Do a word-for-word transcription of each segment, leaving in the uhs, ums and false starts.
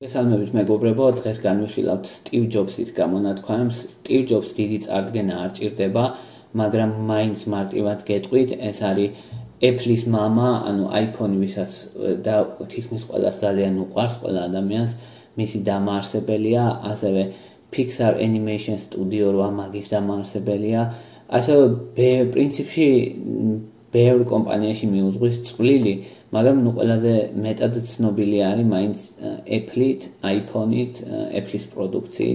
მოგესალმებით მეგობრებო, დღეს განვიხილავთ სტივ ჯობსის გამონათქვამებს. სტივ ჯობს დიდი წარდგენა არ ჭირდება, მაგრამ მაინც მარტივად გეტყვით, ეს არის ეფლის მამა, ანუ აიფონი, ვისაც და თითქმის ყველას ძალიან უყვარს, ყველა ადამიანს, მისი დამაარსებელია, ასევე პიქსარ animation studio რვა მაგის დამაარსებელია, ასევე პრინციპში ბევრ კომპანიაში მიუძღვის წვლილი, მაგრამ ნუ ყველაზე მეტად ცნობილი არის მაინც ეფლით, აიფონით, ეფლის პროდუქციით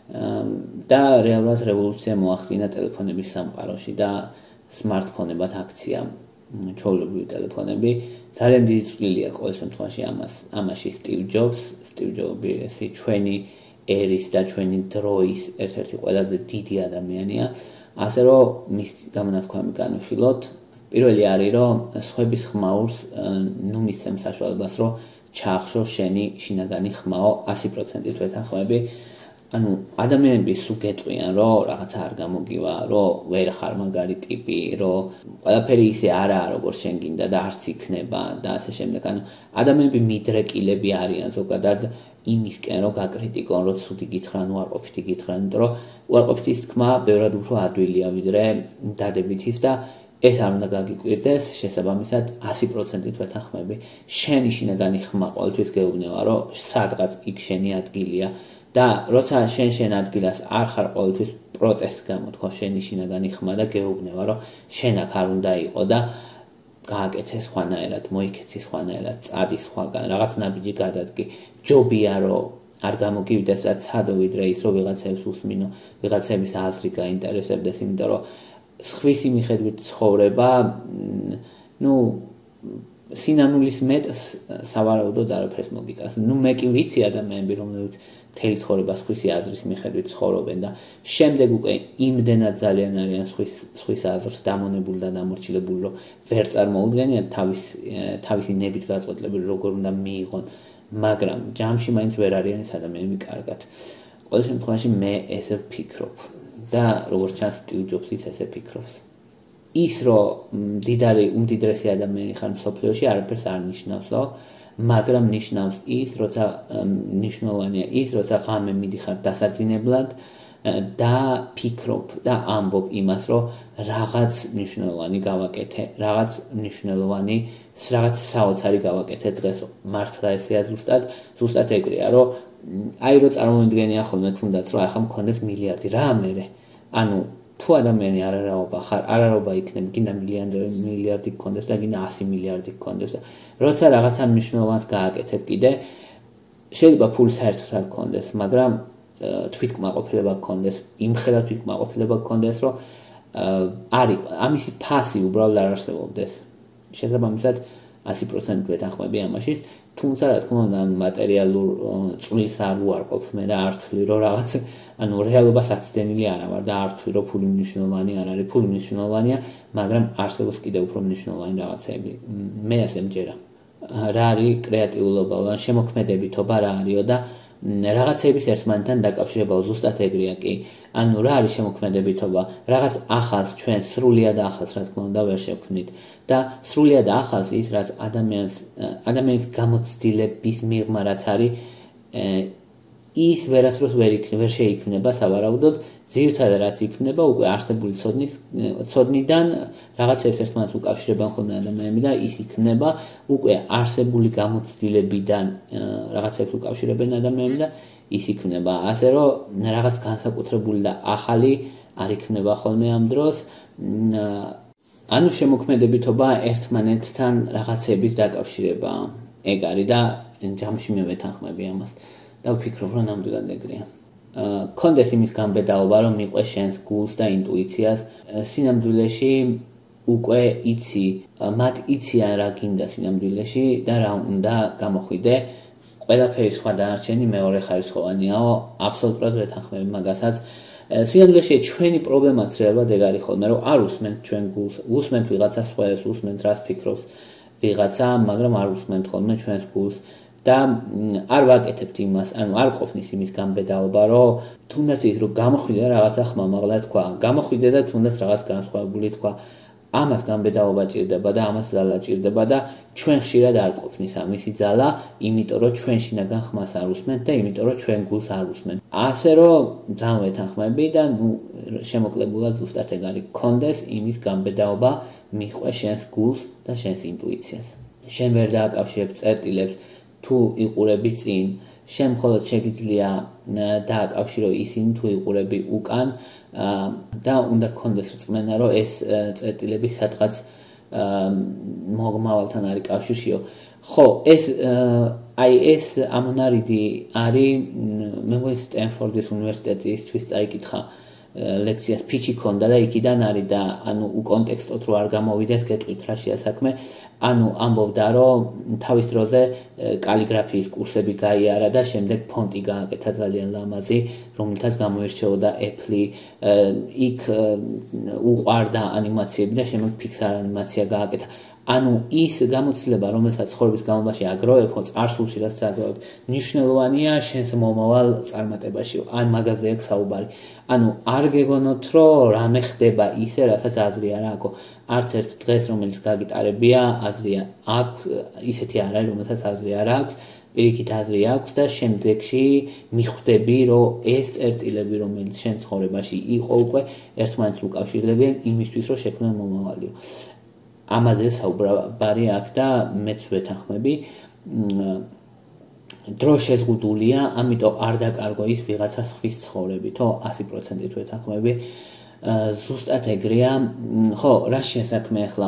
და რეალურად რევოლუცია მოახდინა ტელეფონების სამყაროში და სმარტფონებად აქცია ჩვეულებრივი ტელეფონები. ძალიან დიდი წვლილია ყოველ შემთხვევაში ამას, ამაში სტივ ჯობს, სტივ ჯობსი ჩვენი ერის და ჩვენი დროის ერთ-ერთი ყველაზე დიდი ადამიანია. ასე რომ მის გამონათქვამები განვიხილოთ. პირველი არის, რომ სხვების ხმაურს ნუ მისცემ საშუალებას, რომ ჩაახშო შენი შინაგანი ხმაო ასი პროცენტით ვეთანხმები. ანუ ადამიანები სულ გეტყვიან, რომ რაღაცა არ გამოგივა, რომ ვერ ხარ მაგარი ტიპი, რომ ყველაფერი ისე არაა, როგორც შენ გინდა და არც იქნება და ასე შემდეგ. ანუ ადამიანები მიდრეკილები არიან ზოგადად იმისკენ, რომ გაკრიტიკონ, რომ ცუდი გითხრან, უარყოფითი გითხრან, იმიტომ რომ უარყოფითის თქმა ბევრად უფრო ადვილია, ვიდრე დადებითის და ეს არ უნდა გაგიკვირდეს, შესაბამისად ასი პროცენტით ვეთანხმები. შენი შინაგანი ხმა ყოველთვის გეუბნება, რომ სადღაც იქ შენი ადგილია და როცა შენ შენ ადგილას არ ხარ ყოველთვის პროტესტს გამოთქვა შენი შინაგანი ხმა და გეუბნება, რომ შენ აქ არ უნდა იყო და გააკეთე სხვანაირად, მოიქეცი სხვანაირად, წადი სხვაგან, რაღაც ნაბიჯი გადადგი. ჯობია, რომ არ გამოგივიდეს რაც ცადო, ვიდრე ის, რომ ვიღაცებს უსმინო, ვიღაცების აზრი გაინტერესებდეს, იმიტომ რომ სხვისი მიხედვით ცხოვრება, ნუ სინანულის მეტს სავარაუდოდ არაფერს მოგიტანს. ნუ მე კი ვიცი ადამიანები, რომლებიც მთელი ცხოვრება სხვისი აზრის მიხედვით ცხოვრობენ და შემდეგ უკვე იმდენად ძალიან არიან სხვის სხვის აზრს დამონებული და დამორჩილებული, რომ ვერ წარმოუდგენიათ თავის თავისი ნებით გაწყვეტილებული როგორ უნდა მიიღონ, მაგრამ ჯამში მაინც ვერ არიან ეს ადამიანები კარგად. ყოველ შემთხვევაში მე ესე ვფიქრობ. და როგორც ჩანს სტივ ჯობსიც ესე ფიქრობს. ის რომ მდიდარი უმდიდრესი ადამიანი ხარ მსოფლიოში არაფერს არ ნიშნავს, მაგრამ ნიშნავს ის, როცა ნიშნულოვანია ის, როცა ღამე მიდიხარ დასაძინებლად და ფიქრობ და ამბობ იმას, რომ რაღაც მნიშვნელოვანი გავაკეთე, რაღაც მნიშვნელოვანი, რაღაც საოცარი გავაკეთე დღეს. მართლა ესეა ზუსტად, ზუსტად ეგრეა, რომ აი რო წარმოვიდგენია ხოლმე თუნდაც რომ ახლა მქონდეს მილიარდი რა მერე. ანუ თუ ადამიანი არარაობა ხარ, არარაობა იქნება, გინდა მილიარდი გქონდეს და გინდა ასი მილიარდი გქონდეს და როცა რაღაცა მნიშვნელოვანს გააკეთებ კიდე, შეიძლება ფული საერთოდ არ გქონდეს, მაგრამ თვითკმაყოფილება გქონდეს, იმხედად თვითკმაყოფილება გქონდეს, რომ არის ამისი ფასი უბრალოდ არ არსებობდეს. შესაბამისად ასი პროცენტით ვეთანხმები ამაშიც, თუმცა რა თქმა უნდა, მატერიალურ წვლილს არ უარყოფ მე და არ ვთვლი, რომ რაღაც ანუ რეალობას აცდენილი არა ვარ და არ ვთვლი, რომ ფული მნიშვნელოვანი არ არის, ფული მნიშვნელოვანია, მაგრამ არსებობს კიდევ უფრო მნიშვნელოვანი რაღაცები. მე ასე მჯერა. რა არის კრეატიულობა, შემოქმედებითობა რა არისო და რაღაცების ერთმანეთთან დაკავშირებაო ზუსტად ეგრეა კი. ანუ რა არის შემოქმედებითობა? რაღაც ახალს ჩვენ სრულიად ახალს რა თქმა უნდა ვერ შევქმნით და სრულიად ახალს ის რაც ადამიანს ადამიანის გამოცდილების მიღმა რაც არის ის ვერასდროს ვერ იქნება, ვერ შეიქმნება სავარაუდოდ, ძირითადად რაც იქნება უკვე არსებული ცოდნის ცოდნიდან რაღაცებს ერთმანეთს უკავშირებენ ხოლმე ადამიანები და ის იქნება უკვე არსებული გამოცდილებიდან რაღაცებს უკავშირებენ ადამიანები და ის იქნება. ასე რომ რაღაც განსაკუთრებული და ახალი არ იქნება ხოლმე ამ დროს. ანუ შემოქმედებითობა ერთმანეთთან რაღაცების დაკავშირება. ეგ არის და ჯამში მე ვეთანხმები ამას. და ვფიქრობ, რომ ნამდვილად ეგრეა. კონდეს იმის გამბედაობა, რომ მიყვეს შენს გულს და ინტუიციას. სინამდვილეში უკვე იცი, მათ იციან რა გინდა სინამდვილეში და რა უნდა გამოხვიდე. ყველაფერი სხვა დანარჩენი მეორე ხარისხოვანიაო, აბსოლუტურად ვეთანხმები მაგასაც. სინამდვილეში ჩვენი პრობლემაც რეალურად ეგ არის ხოლმე, რომ არ უსმენთ ჩვენ გულს, უსმენთ ვიღაცა სხვას, უსმენთ რას ფიქრობს ვიღაცა, მაგრამ არ უსმენთ ხოლმე ჩვენს გულს. და არ ვაკეთებთ იმას, ანუ არ ყოფნის იმის გამბედაობა, რომ თუნდაც ის რომ გამოხვიდე რაღაცა ხმამაღლა თქვა, გამოხვიდე და თუნდაც რაღაც განსხვავებული თქვა. ამას გამბედაობა ჭირდება და ამას ძალა ჭირდება და ჩვენ ხშირად არ ყოფნის ამისი ძალა, იმიტომ რომ ჩვენ შინაგან ხმას არ უსმენთ და იმიტომ რომ ჩვენ გულს არ უსმენთ. ასე რომ ძალიან ვეთანხმები და ნუ შემოკლებულად ზუსტად ეგ არის გქონდეს იმის გამბედაობა მიხვე შენს გულს და შენს ინტუიციას. შენ ვერ დააკავშირებ წერტილებს თუ იყურები წინ, შენ მხოლოდ შეგიძლია დააკავშირო ისინი თუ იყურები უკან და უნდა გქონდეს რწმენა რომ ეს წერტილები სადღაც მოგმავალთან არის კავშირშიო. ხო, ეს აი ეს ამონარიდი არის მე მგონი სტენფორდის უნივერსიტეტისთვის წაიკითხა ლექციას ფიჩი ქონდა და იქიდან არის და ანუ უკონტექსტოდ რო არ გამოვიდეს გეტყვით რა შეასაქმე. ანუ ამბობდა რომ თავის დროზე კალიგრაფიის კურსები გაიარა და შემდეგ ფონტი გააკეთა ძალიან ლამაზი, რომელთაც გამოირჩეოდა ეფლი, იქ უყვარდა ანიმაციები და შემდეგ პიქსარი ანიმაცია გააკეთა. ანუ ის გამოცდილება, რომელსაც ცხოვრების განმავლობაში აგროვებ, ხო წარსულში რაც აგროვებ, მნიშვნელოვანია შენს მომავალ წარმატებაში. ან მაგაზე აქვს საუბარი. ანუ არ გეგონოთ, რომ რამე ხდება ისე, რასაც აზრი არ აქვს. არც ერთ დღეს, რომელიც გაგიტარებია, აზრია აქვს, ისეთი არ არის, რომელსაც აზრი არ აქვს, პირიქით აზრი აქვს და შემდეგში მიხვდები, რომ ეს წერტილები, რომელიც შენ ცხოვრებაში იყო უკვე, ერთმანეთს უკავშირდებიან იმისთვის, რომ შექმნან მომავალიო. ამაზე საუბარი აქვს და მეც ვეთანხმები. დრო შეზღუდულია, ამიტომ არ დაკარგო ის ვიღაცა ხვის ცხოვრებით, ხო, ასი პროცენტით ვეთანხმები. ზუსტად ეგრეა, ხო, რა შესაქმე ახლა,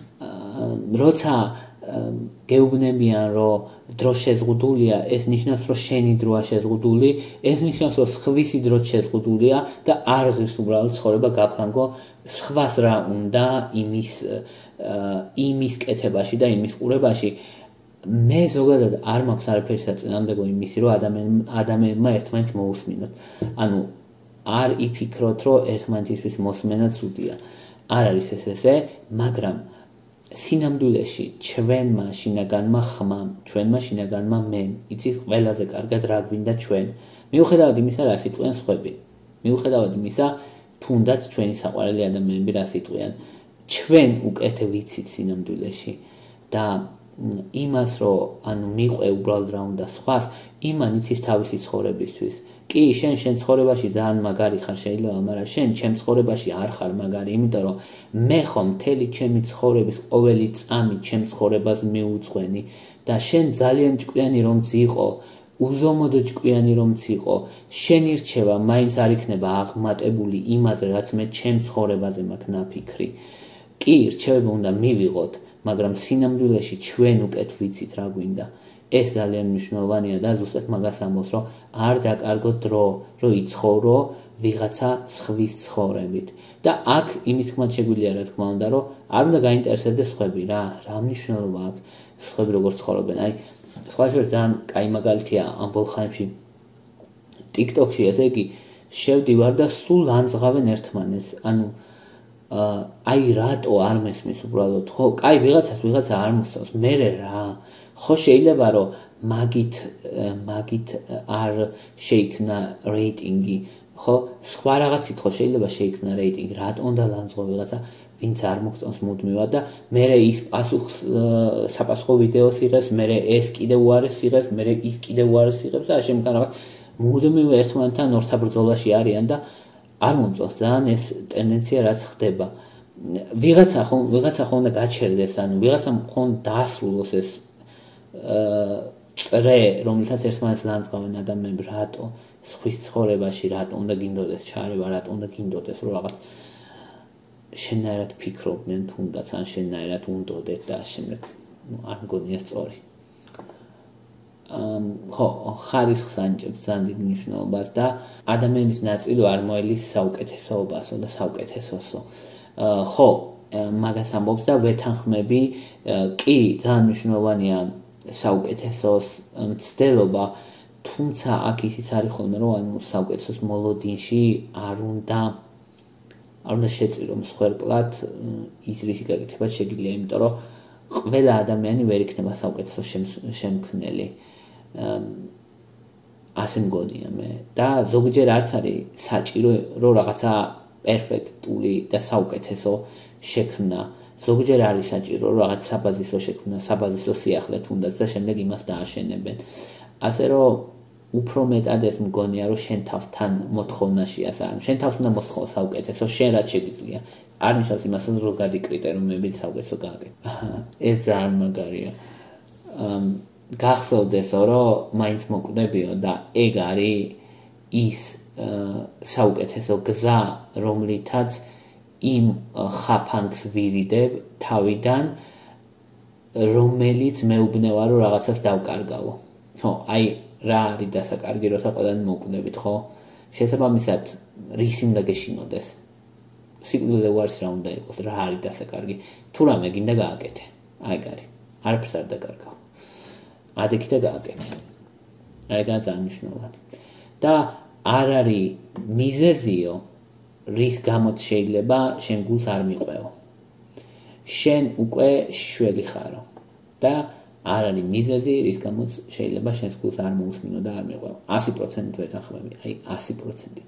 როცა გეუბნებიან, რომ დრო შეზღუდულია, ეს ნიშნავს, რომ შენი დროა შეზღუდული, ეს ნიშნავს, რომ სხვისი დრო შეზღუდულია და არ ღირს უბრალოდ ცხოვრება გაფლანგო, სხვას რა უნდა იმის იმის კეთებაში და იმის ყურებაში. მე ზოგადად არ მაქვს არაფერი საწინააღმდეგო იმისი, რომ ადამიანებმა ერთმანეთს მოусმინოთ. ანუ არ იფიქროთ, რომ ერთმანეთისთვის მოსმენა ცუდია. არ არის ეს ესე, მაგრამ სინამდვილეში ჩვენმა შინაგანმა ხმამ, ჩვენმა შინაგანმა მემ, იცით ყველაზე კარგად რა გვინდა ჩვენ. მიუხედავად იმისა, რა სიტყვიან სხვები. მიუხედავად იმისა, თუნდაც ჩვენი საყვარელი ადამიანები რა სიტყვიან. ჩვენ უკეთ ვიცით სინამდვილეში და იმას, რომ ანუ მიყვე უბრალოდ რა უნდა სხვას, იმან იცის თავისი ცხოვრებისთვის. კი, შენ შენ ცხოვრებაში ძალიან მაგარი ხარ შეიძლება, მაგრამ შენ ჩემ ცხოვრებაში არ ხარ მაგარი, იმიტომ რომ მე ხომ მთელი ჩემი ცხოვრების ყოველი წამი ჩემ ცხოვრებას მიუძღვენი და შენ ძალიან ჭკვიანი რომ ძიყო, უზომოდ ჭკვიანი რომ ძიყო, შენი რჩევა მაინც არ იქნება აღმატებული იმაზე, რაც მე ჩემ ცხოვრებაზე მაქვს ნაფიქრი. კი, რჩევები უნდა მივიღოთ, მაგრამ სინამდვილეში ჩვენ უკეთ ვიცით რა გვინდა. ეს ძალიან მნიშვნელოვანია და ზუსტად მაგას ამბობს, რომ არ დაკარგო დრო, რომ იცხოვრო ვიღაცა ხვის ცხოვრებით. და აქ იმის თქმაც შეგვიძლია რა თქმა უნდა, რომ არ უნდა გაინტერესებდეს სხვები რა, რა მნიშვნელობა აქვს სხვები როგორ ცხოვრობენ. აი, სხვა შორის ძალიან კაი მაგალითია ამ ბოლო ხანებში TikTok-ში, ესე იგი, შევდივარ და სულ ანძღავენ ერთმანეთს. ანუ აი რატო არ მესმის უბრალოდ, ხო? კაი ვიღაცას ვიღაცა არ მოსწონს, მე რა ხო შეიძლება რომ მაგით მაგით არ შეიქმნა რეიტინგი, ხო? სხვა რაღაცით ხო შეიძლება შეიქმნა რეიტინგი, რატო უნდა ლანძღო ვიღაცა, ვინც არ მოგწონს მუდმივად და მე ის პასუხს საპასუხო ვიდეოს იღებს, მე ეს კიდე უარეს იღებს, მე ის კიდე უარეს იღებს და შემდგომ რაღაც მუდმივ ერთმანეთთან ორთაბრძოლაში არიან და არ მომწონს ძალიან ეს ტენდენცია რაც ხდება. ვიღაცა ხო ვიღაცა ხო უნდა გაჩერდეს, ანუ ვიღაცა ხო დაასრულოს ეს წრე, რომელთაც ერთმანეთს ლანძღავენ ადამიანები, რატო სხვის ცხოვრებაში, რატო უნდა გინდოდეს ჩარევა, რატო უნდა გინდოდეს რომ რაღაც შენაერად ფიქრობდნენ თუნდაც ან შენაერად უნდოდეთ და შემდეგ არ მგონია სწორი. ხო, ხარისხს ანიჭებს ძალიან დიდ მნიშვნელობას და ადამიანის ნაწილი არ მოელის საუკეთესოობასო და საუკეთესოსო. ხო, მაგას ამბობს და ვეთანხმები, კი, ძალიან მნიშვნელოვანია საუკეთესოს მცდელობა, თუმცა აქ ისიც არის ხოლმე, რომ ანუ საუკეთესოს მოლოდინში არ უნდა არ უნდა შეწირო მსხვერპლად ის რისი გაკეთება შეგიძლია, იმიტომ რომ ყველა ადამიანი ვერ იქნება საუკეთესო შემქმნელი. ასე მგონია მე და ზოგჯერ არც არის საჭირო რომ რაღაცა პერფექტული და საუკეთესო შექმნა ზოგჯერ არის საჭირო რაღაც საბაზისო შექმნა, საბაზისო სიახლე თუნდაც და შემდეგ იმას დააშენებენ. ასე რომ უფრო მეტად ეს მგონია რომ შენ თავთან მოთხოვნაშია სამ. შენ თავს უნდა მოსთხოვ საუკეთესო, შენ რაც შეგიძლია. არ ნიშნავს იმას რომ ზოგადი კრიტერიუმებით საუკეთესო გააკეთე. ეს ძალიან მაგარია. გახსოვდესო რომ მაინც მოკვდებიო და ეგ არის ის საუკეთესო გზა, რომლითაც იმ ხაფანგს ვირიდებ თავიდან, რომელიც მეუბნება რომ რაღაცას დავკარგავო. ხო, აი რა არის დასაკარგი, როცა ყველანი მოკვდებით, ხო? შესაბამისად, რისი უნდა გეშინოდეს? სიკვდილზე უარს რა უნდა იყოს, რა არის დასაკარგი? თუ რამე გინდა გააკეთე. აი გარი. არაფერს არ დაკარგავ. ადექი და გააკეთე. ეგაა ძალიან მნიშვნელოვანი. და არ არის მიზეზიო, რის გამოც შეიძლება შენ გულს არ მიყვეო. შენ უკვე შველი ხარო და არ არის მიზეზი, რის გამოც შეიძლება შენს გულს არ მოусმინო და არ მიყვეო. ასი პროცენტით ვეთანხმები, აი ასი პროცენტით.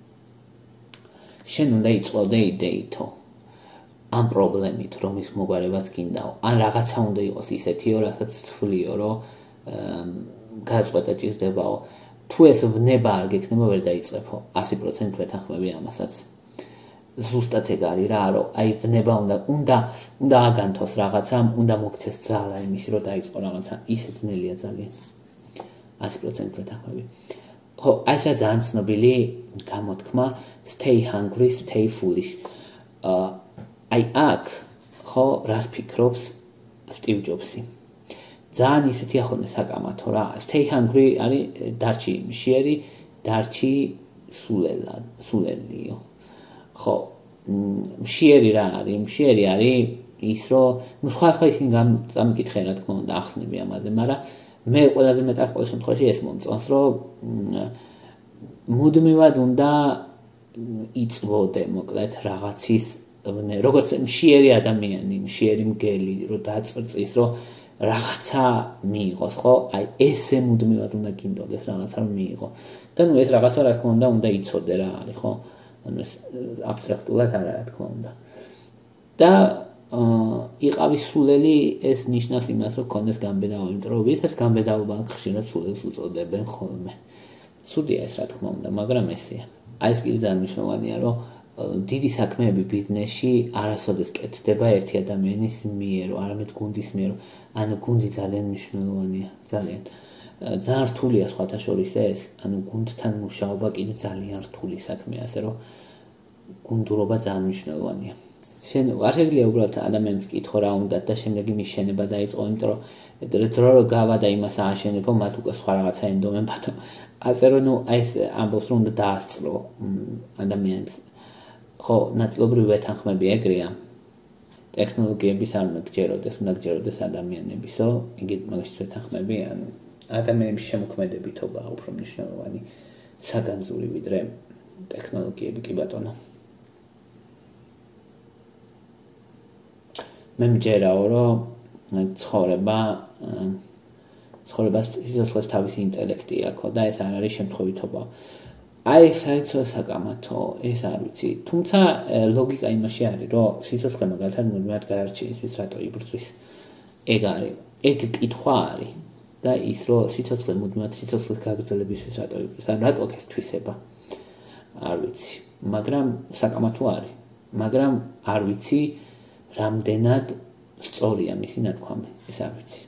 შენ უნდა იწვევდე იდეითო ამ პრობლემით, რომ ის მოგვარებაც გინდაო. ან რაღაცა უნდა იყოს ისეთიო, რასაც თვლიო, რომ გადაწყვეტა ჭირდებაო. თუ ეს ვნება არ გექნება, ვერ დაიწყებო. ასი პროცენტით ვეთანხმები ამასაც. ზუსტად ეგ არის რა, რომ აი ვნება უნდა უნდა უნდა აგანთოს რაღაცა, უნდა მოგცეს ძალა იმისი, რომ დაიწყო რაღაცა, ისე ძნელია ძალიან. ასი პროცენტით ვეთანხმები. ხო, აი ესა ძალიან ცნობილი გამოთქმა, stay hungry, stay foolish. აი აქ ხო რას ფიქრობს სტივ ჯობსი? ძალიან ისეთი ახონე საკამათო რა. stay hungry არის დარჩი მშიერი, დარჩი სულელა, სულელიო. ხო, მშიერი რა არის? მშიერი არის ის, რომ ნუ სხვა სხვა ისინი გამწამიკითხე რა თქმა უნდა ახსნები ამაზე, მაგრამ მე ყველაზე მეტად ყოველ შემთხვევაში ეს მომწონს, რომ მუდმივად უნდა იწვოდე, მოკლედ, რაღაცის, როგორც მშიერი ადამიანი, მშიერი მგელი, რომ დაწრწის, რომ რაღაცა მიიღოს, ხო? აი ესე მუდმივად უნდა გინდოდეს რაღაცა რომ მიიღო. და ნუ ეს რაღაცა რა თქმა უნდა უნდა იცოდე რა არის, ხო? ანუ ეს აბსტრაქტულად არა რა თქმა უნდა. და იყავი სულელი, ეს ნიშნავს იმას, რომ კონდეს გამბედაობა, იმიტომ რომ ვისაც გამბედაობა ხშირად სულელს უწოდებენ ხოლმე. ცუდია ეს რა თქმა უნდა, მაგრამ ესეა. აი ეს კი ძალიან მნიშვნელოვანია, რომ დიდი საქმეები ბიზნესში არასოდეს კეთდება ერთი ადამიანის მიერ, არამედ გუნდის მიერ. ანუ გუნდი ძალიან მნიშვნელოვანია, ძალიან. ძალიან რთულია სხვათა შორის ეს, ანუ გუნდთან მუშაობა კიდე ძალიან რთული საქმეა, ასე რომ გუნდურობა ძალიან მნიშვნელოვანია. შენ არ შეგიძლია უბრალოდ ადამიანს კითხო რა უნდა და შემდეგ იმის შენება დაიწყო, იმიტომ რომ დრო რო გავა და იმას ააშენებო, მათ უკვე სხვა რაღაცა ენდომენ ბატონ. ასე რომ ნუ აი ეს ამბობს რომ უნდა დაასწრო ადამიანს. ხო, ნაწილობრივ ვეთანხმები ეგრეა. ტექნოლოგიების არ უნდა გჯეროდეს, უნდა გჯეროდეს ადამიანებისო, იგივე მაგას ვეთანხმები, ანუ ადამიანების შემოქმედებითობა უფრო მნიშვნელოვანი საგანძური ვიდრე ტექნოლოგიები კი ბატონო. მე მჯერაო რომ ცხოვრება ცხოვრებას სიცოცხლეს თავისი ინტელექტი აქვს და ეს არ არის შემთხვევითობა. აი საერთოდ საკამათო, ეს არ ვიცი. თუმცა ლოგიკა იმაში არის, რომ სიცოცხლე მაგალითად მუდმივად გაარჩენის, რატო იბრძვის. ეგ არის, ეგ კითხვა არის. და ის რომ სიცოცხლე მუდმივად სიცოცხლის გაგრძელებისთვის რატო იბრძვის, ან რატო ეს თვისება. არ ვიცი, მაგრამ საკამათო არის. მაგრამ არ ვიცი რამდენად სწორია მისი ნათქვამი, ეს არ ვიცი.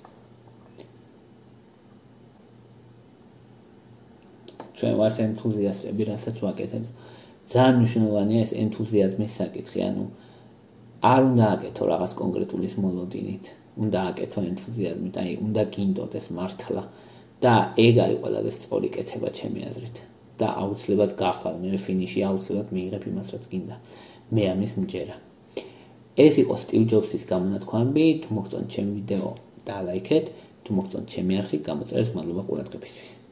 ჩვენ ვართ ენთუზიასტები, რასაც ვაკეთებ. ძალიან მნიშვნელოვანია ეს ენთუზიაზმის საკითხი, ანუ არ უნდა აკეთო რაღაც კონკრეტულის მოლოდინით, უნდა აკეთო ენთუზიაზმით, აი უნდა გინდოდეს მართლა და ეგ არის ყველაზე სწორი კეთება ჩემი აზრით. და აუცილებლად გახვალ მე ფინიში აუცილებლად მიიღებ იმას, რაც გინდა. მე ამის მჯერა. ეს იყო სტივ ჯობსის გამონათქვამები, თუ მოგწონთ ჩემი ვიდეო, დალაიქეთ, თუ მოგწონთ ჩემი არხი, გამოწერეთ, მადლობა ყურადღებისთვის.